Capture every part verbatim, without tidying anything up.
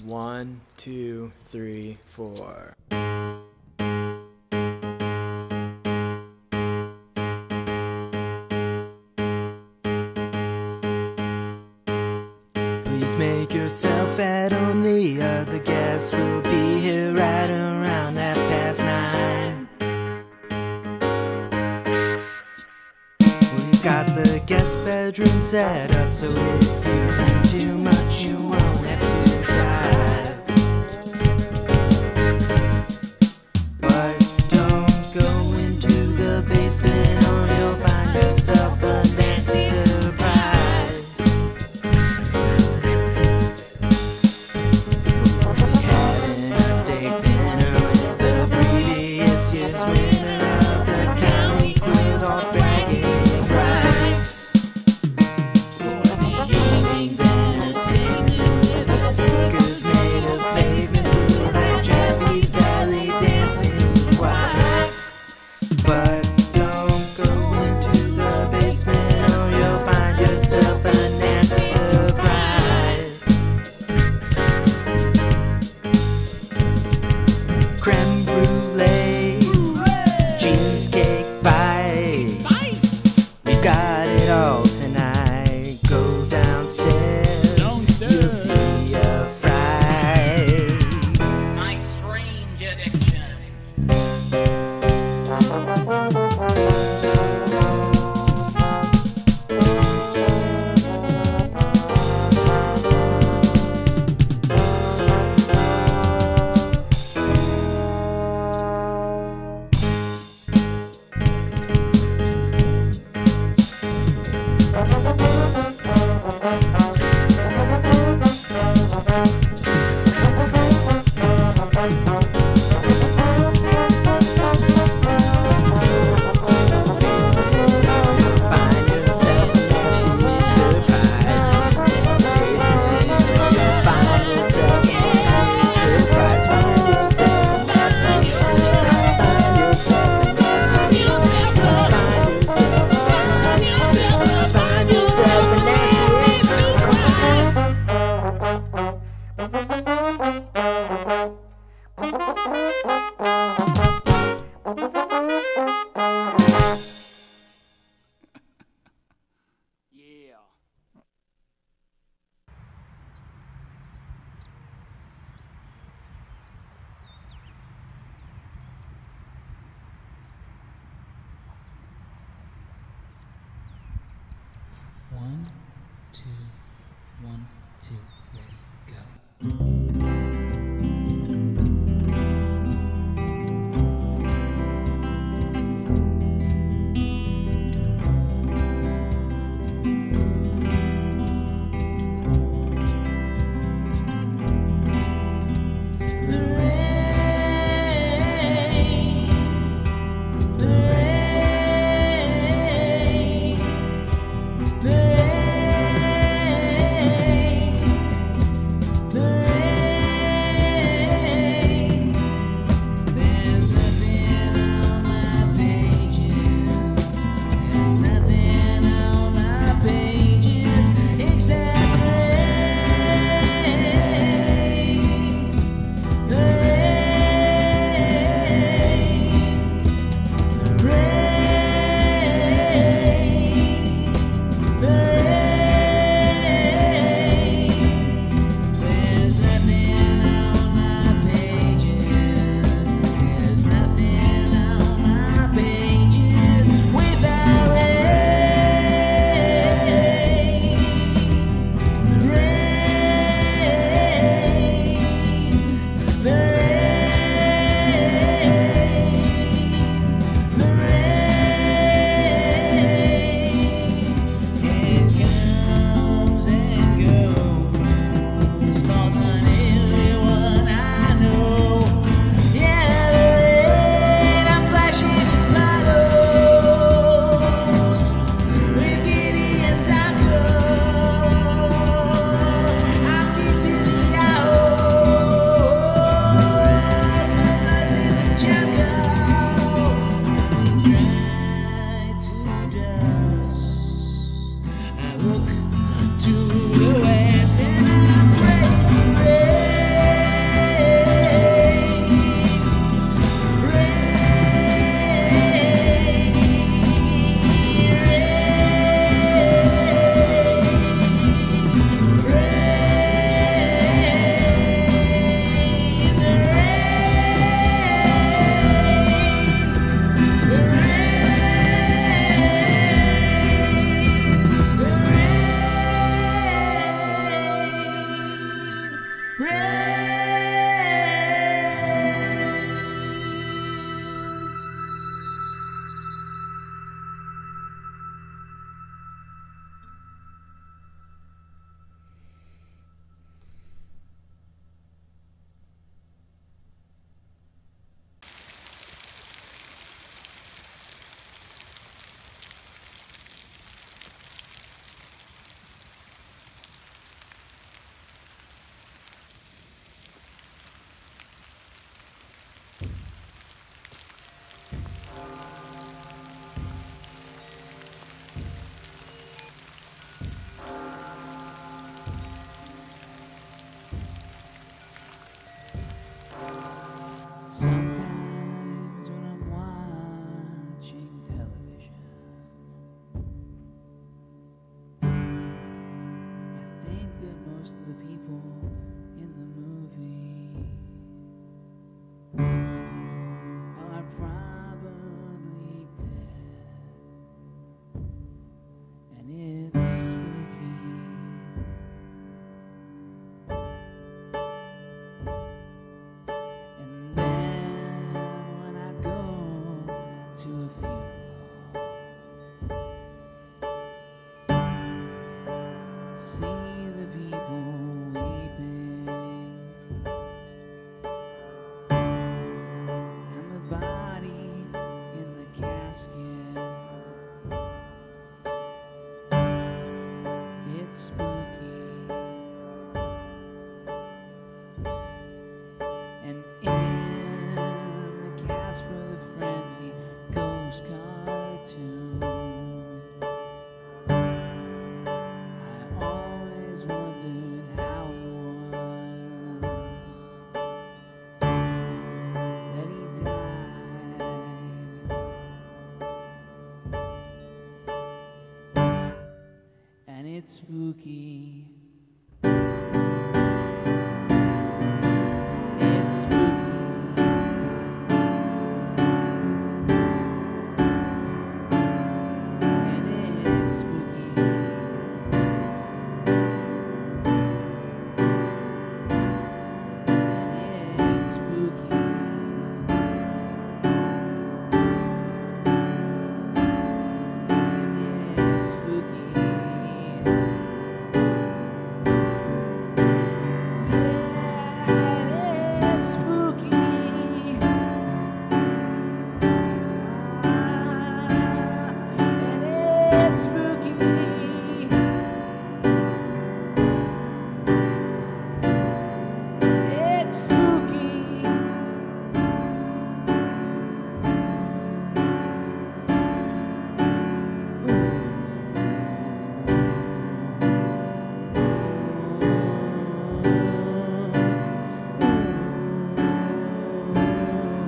One, two, three, four. Please make yourself at home, the other guests will be here right around half past nine. We've got the guest bedroom set up, so if you think too much you won't have to drive. But don't go into the basement or you'll find yourself a nasty surprise. We had a steak dinner with the previous year's winner of the county quiz, all bragging rights. For the evening's entertainment with the speakers made of pavement blue like Japanese belly dancing white. But don't go into the basement or you'll find yourself a nasty surprise. Creme brulee, cheesecake bites. We've got it all tonight. Go downstairs, you'll see a fry. My strange addiction. Yeah. One, two, one, two, ready, go. The rain, the rain, the rain, the rain. it's spooky. And in the Casper the Friendly Ghost cartoon, I always wondered how it was that he died. And it's spooky. It's spooky. And it's spooky. And it's spooky. And it's spooky.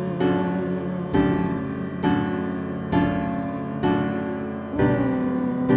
Ooh.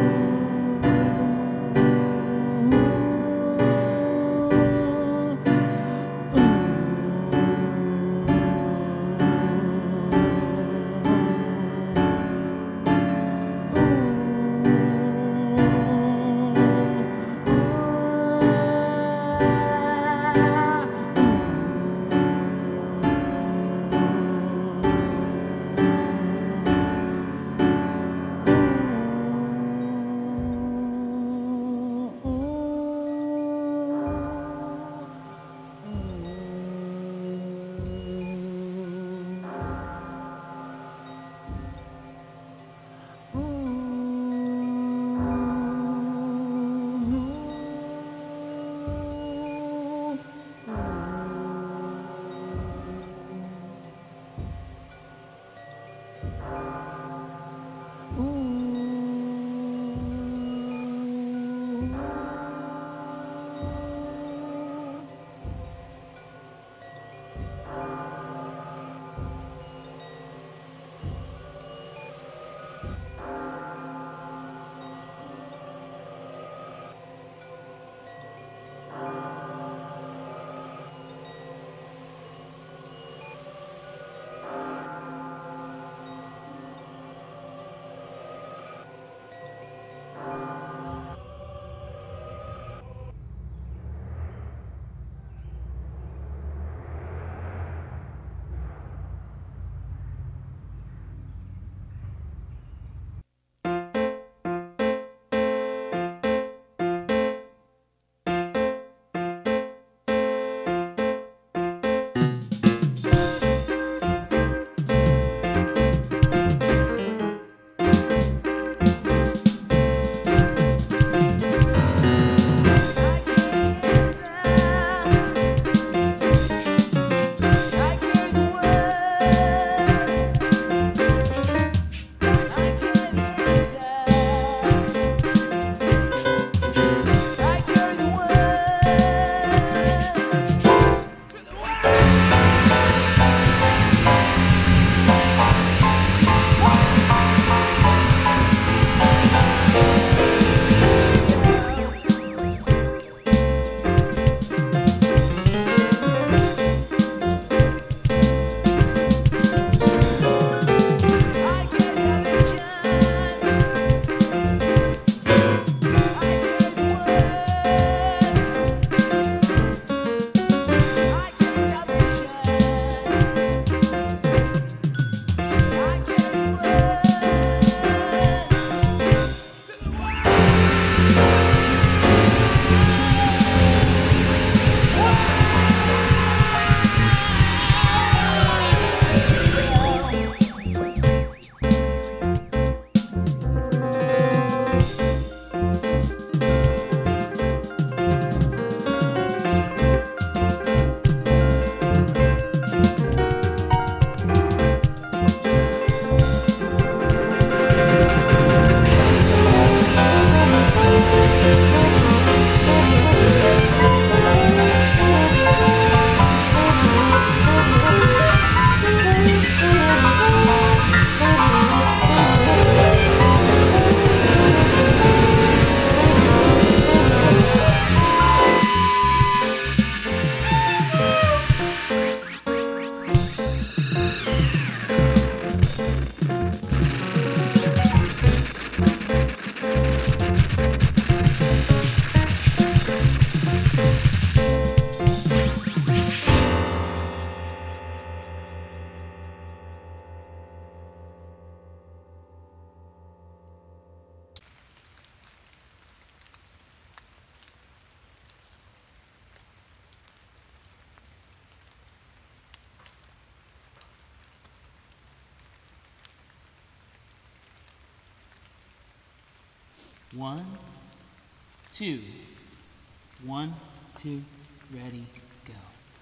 One, two. One, two, ready, go.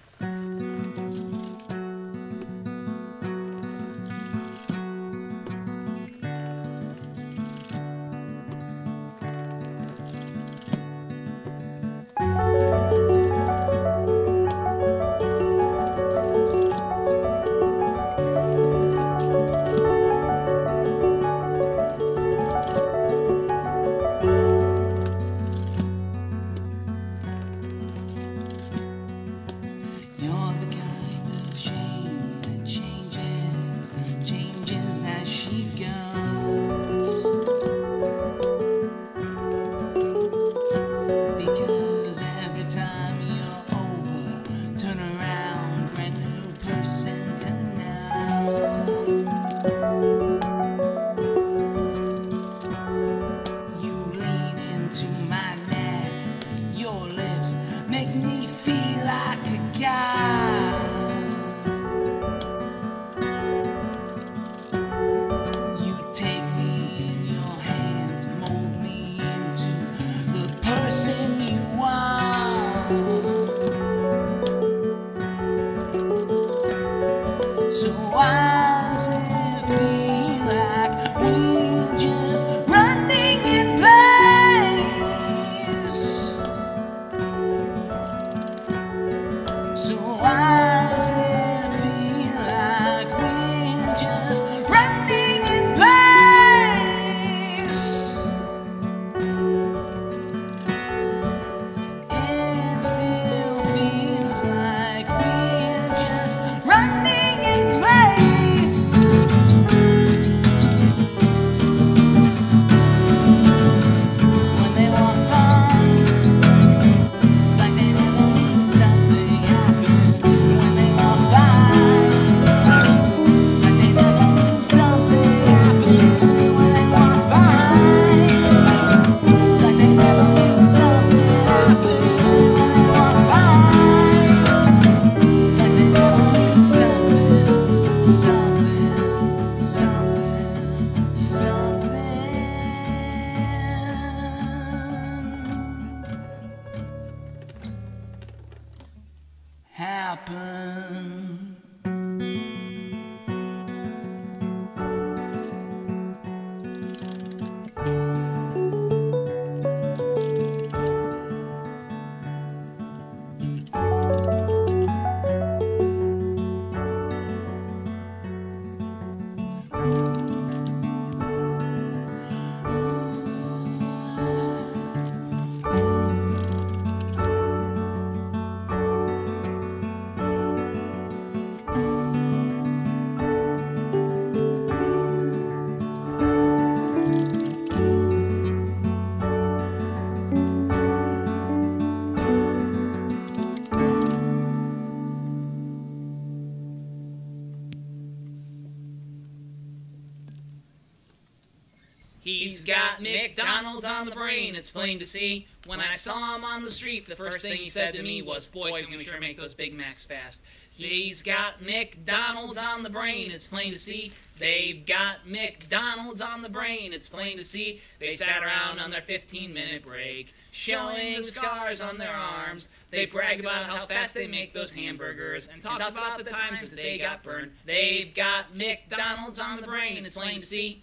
You're the kind of shame that changes, changes as she goes. Because every time you're over, turn around, brand new person to know. You lean into my neck, your lips make me feel like a god. You take me in your hands, mold me into the person you are. So why does it feel like we're just running in place? So why does it feel like we're just running in place? It still feels like we're just running in place. When they walk by, it's like they never knew something happened. When they walk by, it's like they never knew something happened. When they walk by, it's like they never knew something happened. When they walk by, it's like they never knew something, something, something, something happen. He's got McDonald's on the brain, it's plain to see. When I saw him on the street, the first thing he said to me was, "Boy, can we sure make those Big Macs fast." He's got McDonald's on the brain, it's plain to see. They've got McDonald's on the brain, it's plain to see. They sat around on their fifteen minute break, showing the scars on their arms. They brag about how fast they make those hamburgers, and talk about the times that they got burned. They've got McDonald's on the brain, it's plain to see.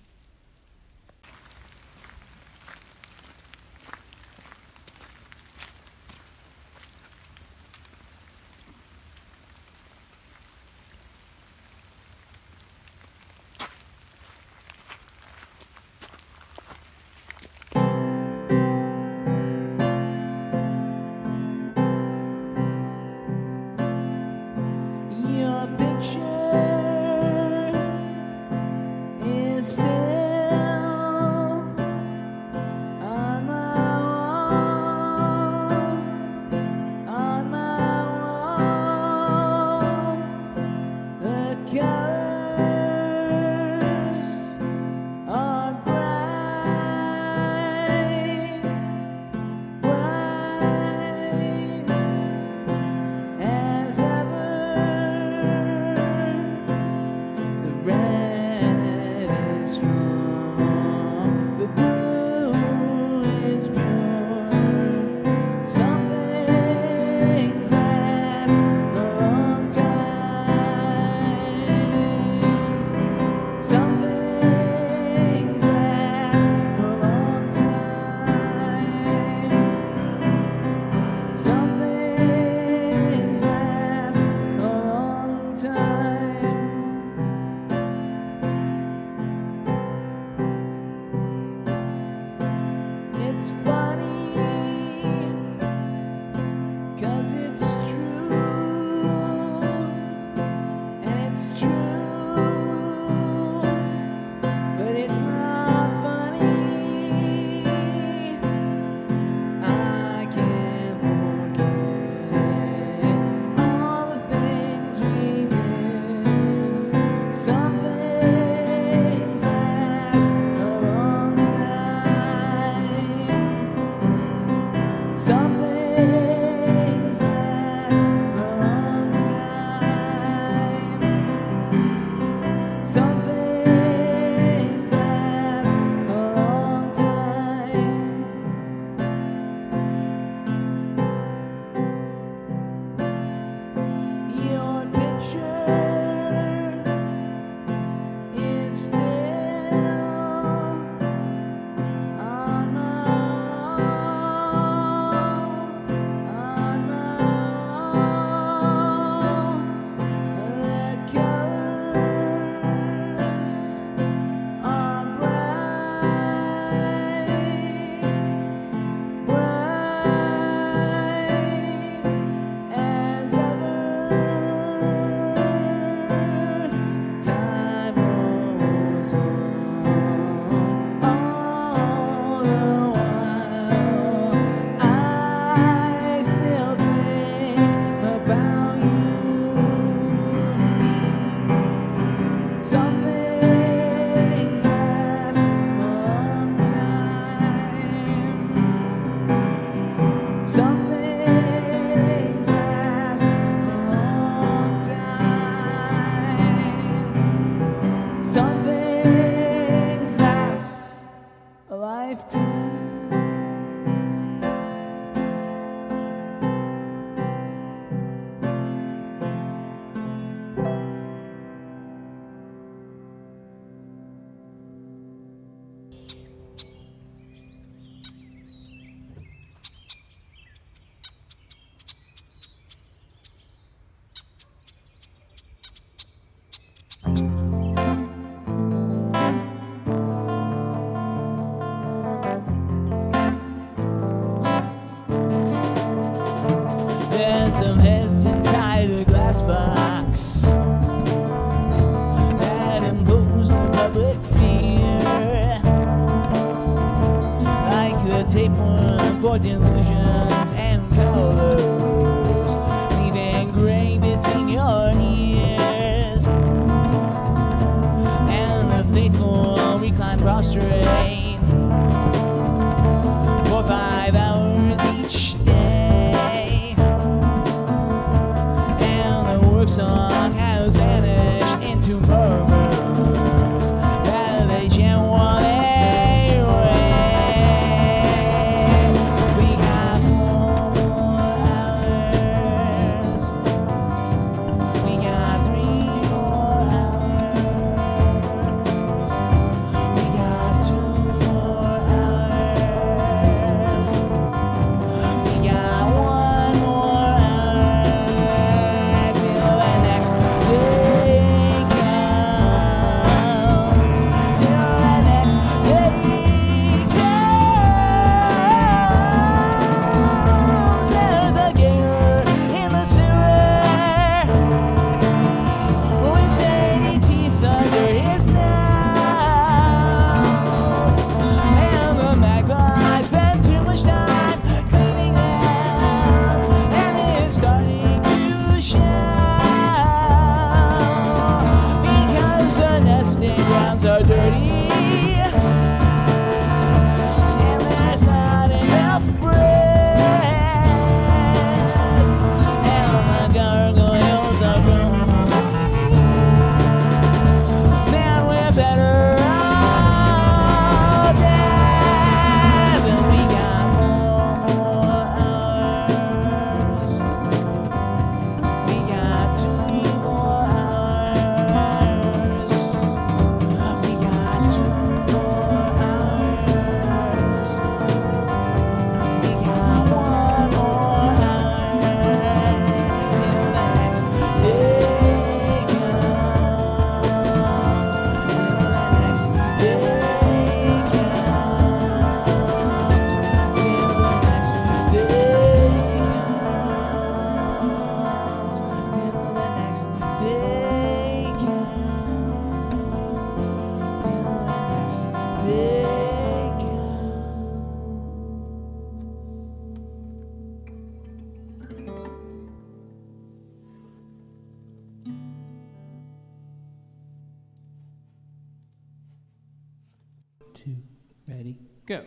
Your picture is still it's funny, 'cause it's true, and it's true, but it's not funny. I can't forget all the things we did. Some things last a long time. Some things last a long time. Some things last a long time. Your picture is still on my wall, on my wall. The colors are bright, bright as ever. Time rolls on all the while. I still think about you. Some things last a long time. Some things last a long time. Some things last a lifetime. There's some heads inside a glass box that impose a public fear, like a tapeworm for delusions and colors, leaving gray between your ears, and the faithful recline prostrate for five hours each day, and the work song has vanished into murmurs that they can't want away. We got four more hours. We got three more hours. We got two more hours. Go.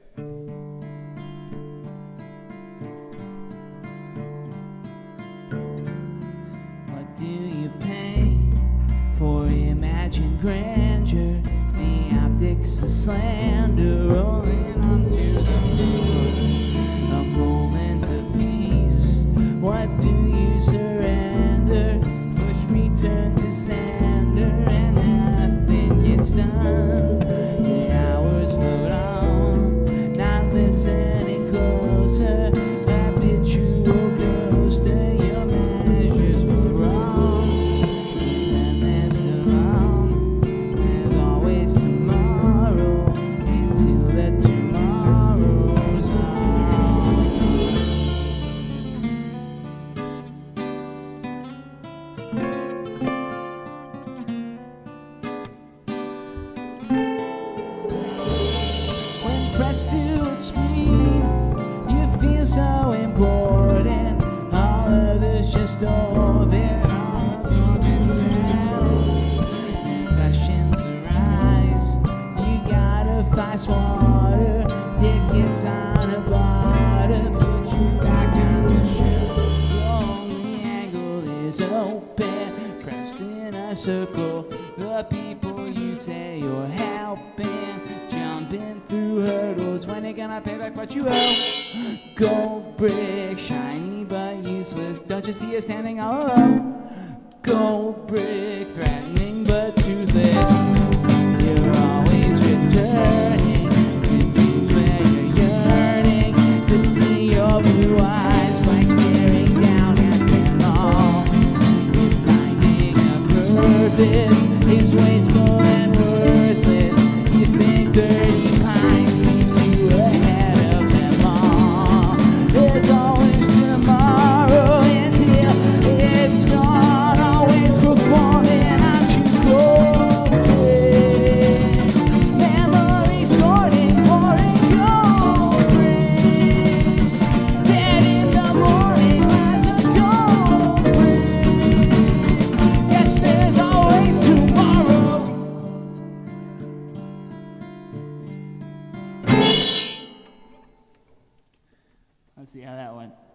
What do you pay for imagined grandeur? The optics of slander rolling onto the floor. A moment of peace. What do you surrender? Push return to sender and nothing gets done. The hours float on, not listening closer. Habitual ghoster, your measures were wrong. And then there's alone, there's always tomorrow, until the tomorrow's on. When pressed to a screen, you feel so important. All others just orbit, all orbit sound. And questions arise. You gotta find water, tickets on a barter, put you back on the show. The only angle is open, pressed in a circle. The people you say you're helping, jumping through hurdles. When they gonna pay back what you owe? Gold brick, shiny but useless. Don't you see us standing all alone? Gold brick, threatening but toothless. You're always returning to things where you're yearning to see your blue eyes, blank staring down at them all. You're finding a purpose is wasteful and worthless. You think thirty pines keeps you ahead of them all. There's always tomorrow until it's gone. Always performing on you go. Memories hoarding for a gold ring. Dead in the morning lies a gold ring. Yes, there's always tomorrow. Let's see how that went.